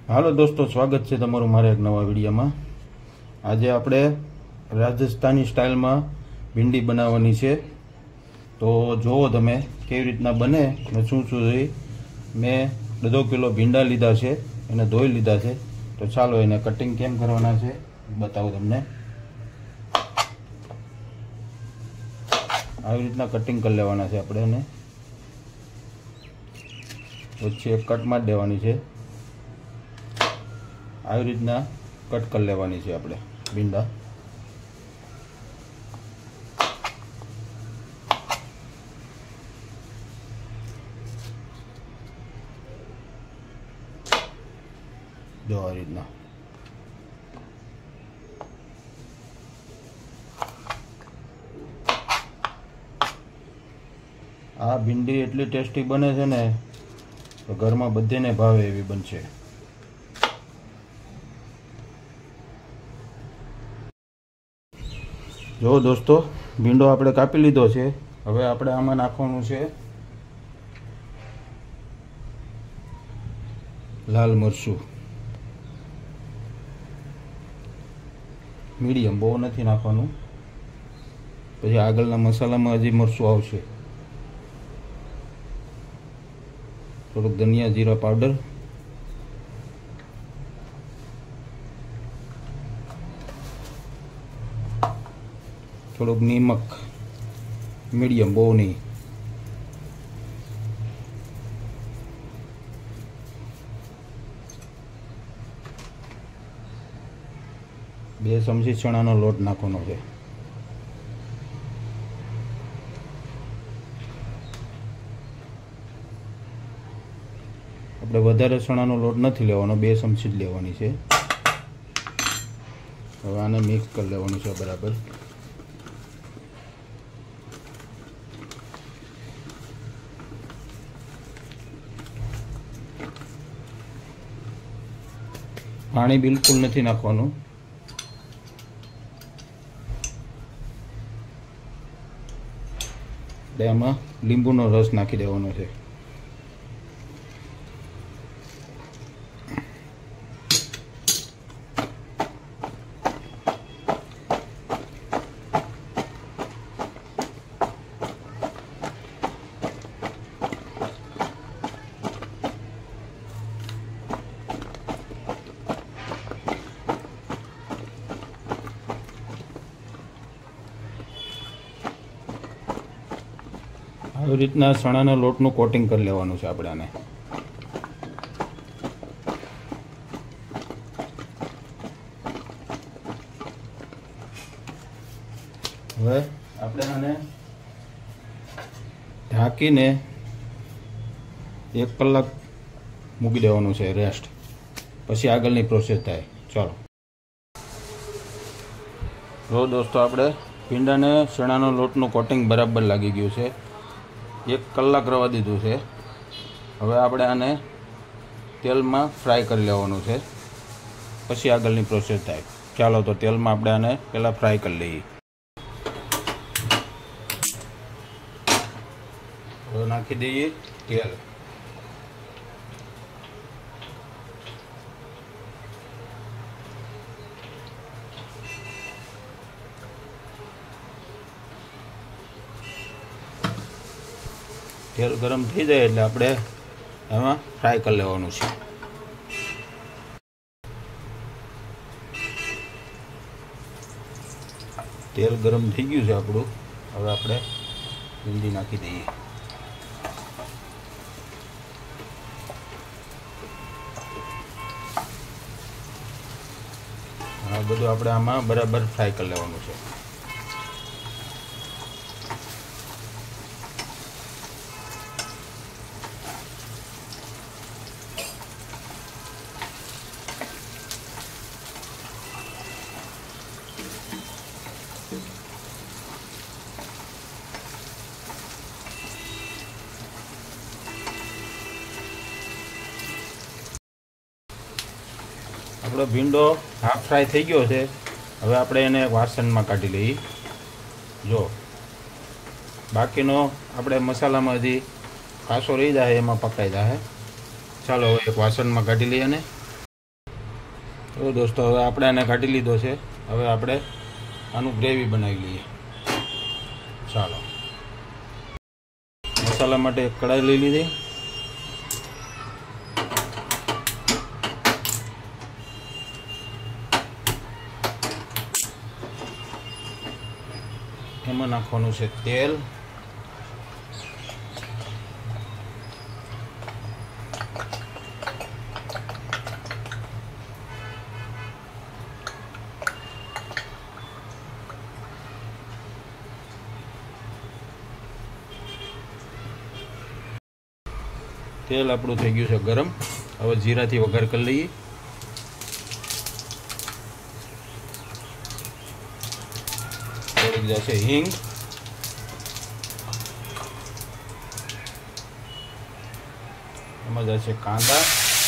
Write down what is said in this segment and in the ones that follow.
Hello दोस्तों, स्वागत है तमाરું मारे एक नवा विडियो में। आज आपणे राजस्थानी स्टाइल में भिंडी बनावानी छे। तो जो तमे केवी रीतना बने ने शुं शुं जोईए। मैं 2 किलो भींडा लीधा छे, एने धोई लीधा छे। तो चालो एने कटिंग केम करवाना छे बतावुं तमने। આવી રીતના કટિંગ કરી લેવાના છે આપણે એને। વચ્ચે એક કટ મારી દેવાની છે। આવી રીતના કટ કરી લેવાની છે આપણે ભીંડા। જો આ રીતના आ भिंडी एटली टेस्टी बने छे ने तो घर में बधे ने भावे एवी बनशे। जो दोस्तों भींडो आपणे कापी लीधो छे। हवे आपणे आमां नाखवानुं छे लाल मरचुं मीडियम, बहु नथी नाखवानुं। पछी आगळना मसालामां हजी मरचुं आवशे। थोड़ुंक धनिया जीरा पाउडर, थोड़ुंक नीमक मीडियम, बहु नहीं। बे चमची चणानो लोट नाखવાનો છે। આપણે વધારે ચણાનો લોટ નથી લેવાનો, 2 ચમચી જ લેવાની છે। હવે આને મિક્સ કરી લેવાનું છે બરાબર। પાણી બિલકુલ નથી નાખવાનું। એમાં લીંબુનો રસ નાખી દેવાનો છે। આવી રીતના ચણાના લોટનું કોટિંગ કરી લેવાનું છે આપણે આને। હવે આપણે આને ઢાંકીને 1 કલાક મૂકી દેવાનું છે રેસ્ટ, પછી આગળની પ્રોસેસ થાય। ચાલો જો દોસ્તો, આપણે ભીંડાને ચણાનો લોટનું કોટિંગ બરાબર લાગી ગયું છે। 1 કલાક રવા દીધું છે। હવે આપણે આને તેલમાં ફ્રાય કરી લેવાનું છે, પછી આગળની પ્રોસેસ થાય। ચાલો તો તેલમાં આપણે આને પહેલાં ફ્રાય કરી લઈએ। હવે નાખી દઈએ તેલ। तेल गरम थी जाए એટલે આપણે એમાં ફ્રાય કરી લેવાનું છે। તેલ ગરમ થઈ ગયું છે આપણું। હવે આપણે ભીંડી નાખી દઈએ। આ બધું આપણે આમાં બરાબર ફ્રાય કરી લેવાનું છે। આપણો ભીંડો હાફ ફ્રાય થઈ ગયો છે। હવે આપણે એને વાસણમાં કાઢી લઈએ। જો બાકીનો આપણે મસાલામાં હજી પાછો રહી જાય, એમાં પકાઈ જાય। ચાલો હવે એક વાસણમાં કાઢી લઈએ ને तो दोस्तों हवे આપણે આને કાઢી લીધો છે। હવે આપણે આનું ગ્રેવી બનાવી લઈએ। ચાલો, મસાલા માટે એક કડાઈ લઈ લીધી। એમાં નાખવાનું છે તેલ, तेल આપણું થઈ ગયું છે ગરમ। હવે જીરાથી વઘાર કરી લઈએ। થોડીક જશે હિંગ, એમાં જશે કાંદા,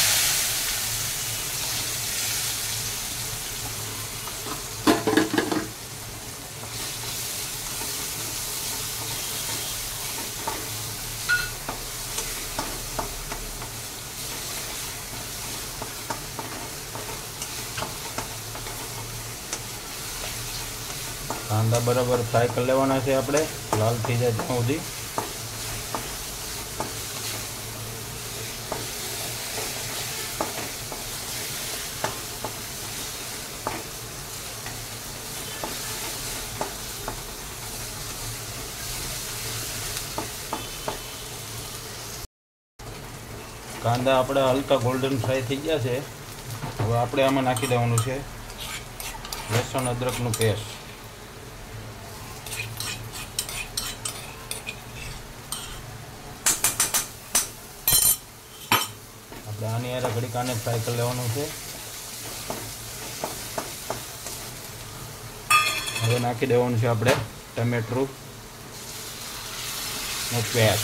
कांदा बराबर फ्राय कर लेवाना है आपणे, लाल थी जाए त्यां सुधी। कांदा आपणे हल्का गोल्डन फ्राय थी गया है। हवे आपणे आमां नाखी देवानुं छे लसण अदरकनुं पेस्ट। आनी यार घड़ी काने फ्राय कर लेवानुं छे। हवे नाखी देवानुं छे आपणे टमेटो नो पेस्ट।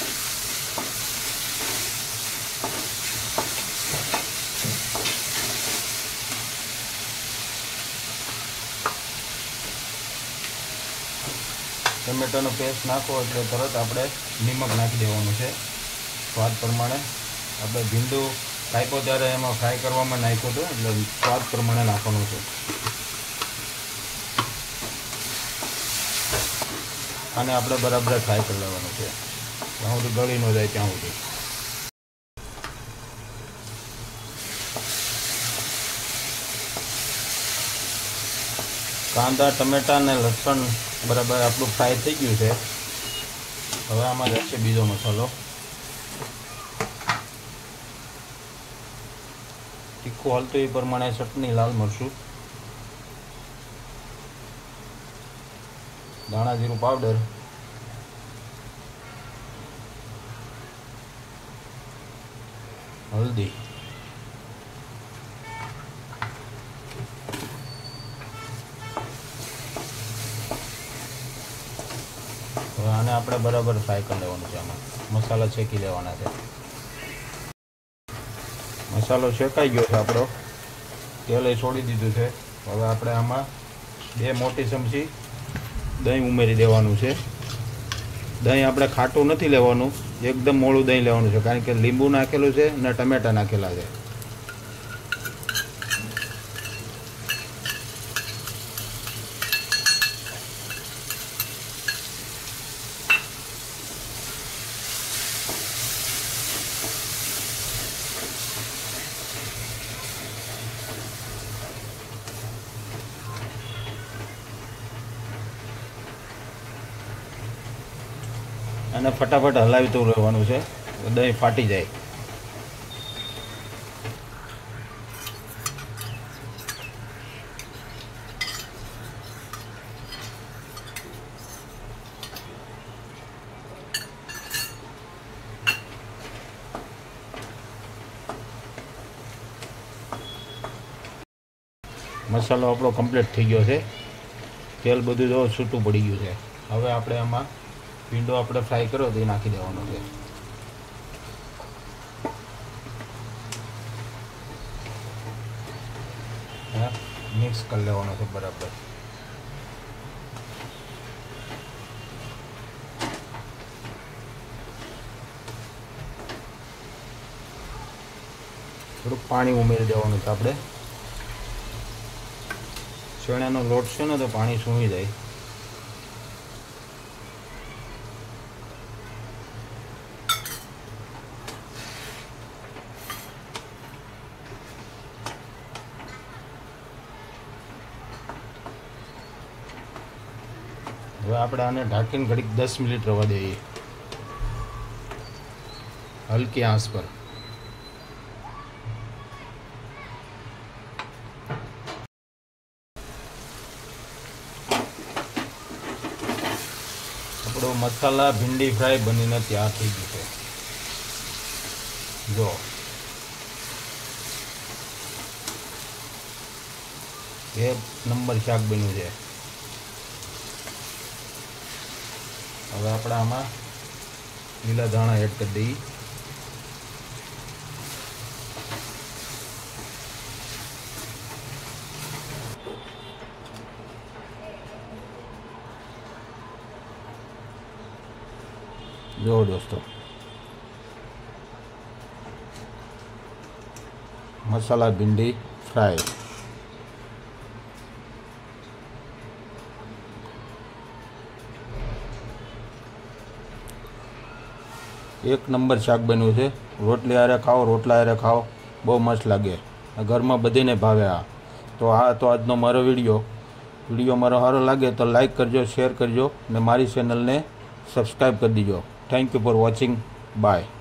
टमेटोनो पेस्ट नाखो એટલે તરત આપણે નિમક નાખી દેવાનું છે સ્વાદ પ્રમાણે। આપણે ભીંડું કાપ્યો ત્યારે એમાં ફ્રાય કરવામાં નાખ્યો હતો એટલે સ્વાદ પ્રમાણે નાખવાનું છે। આને આપણે બરાબર ફ્રાય કરી લેવાનું છે જ્યાં સુધી ગળી ન જાય ત્યાં સુધી। કાંદા, ટમેટા અને લસણ બરાબર આપણું ફ્રાય થઈ ગયું છે। હવે આમાં જશે બીજો મસાલો, तीखू हालत ए प्रमाणे चटनी, लाल मरचू, दाणा जीरु पाउडर, हल्दी, आने आपणे बराबर फ्राय कर लेवानुं छे। आमां मसाला छेकी लेवाना छे। मसालो शेकाई गयो है आपणो, तेल छोड़ी दीधुं छे। हवे आपणे आमां 2 मोटी चमची दही उमेरी देवानुं छे। दही आपणे खाटું નથી લેવાનું, एकदम मोळું दही लेवानुं छे कारण के લીંબુ નાખેલું છે અને ટમેટા નાખેલા છે। અને ફટાફટ હલાવતું રહેવાનું છે, દહીં ફાટી જાય। મસાલો આપણો કમ્પ્લીટ થઈ ગયો છે, તેલ બધું જો છૂટું પડી ગયું છે। હવે આપણે આમાં ભીંડો આપણે ફ્રાય કર્યો તે નાખી દેવાનો છે। મિક્સ કરી લેવાનો છે બરાબર। થોડુંક પાણી ઉમેરી દેવાનું છે આપણે। ચણાનો લોટ છે ને તો પાણી સૂંઘી જાય. હવે આપણે આને ઢાંકીને ઘડીક 10 મિનિટ રવા દઈએ હલકી આંચ પર. આપણો મસાલા ભીંડી ફ્રાય બનીને તૈયાર થઈ ગયું છે. જો એક નંબર શાક બન્યું છે. હવે આપણે આમાં લીલા ધાણા એડ કરી દઈએ. જો દોસ્તો મસાલા ભીંડી ફ્રાય. એક નંબર શાક બન્યું છે. રોટલી હારે ખાઓ, રોટલા હારે ખાઓ, બહુ મસ્ત લાગે. ઘરમાં બધીને ભાવે આ. તો આ તો આજનો મારો વિડીયો મારો સારો લાગે તો લાઈક કરજો, શેર કરજો ને મારી ચેનલને સબસ્ક્રાઈબ કરી દીજો. Thank you for watching. By.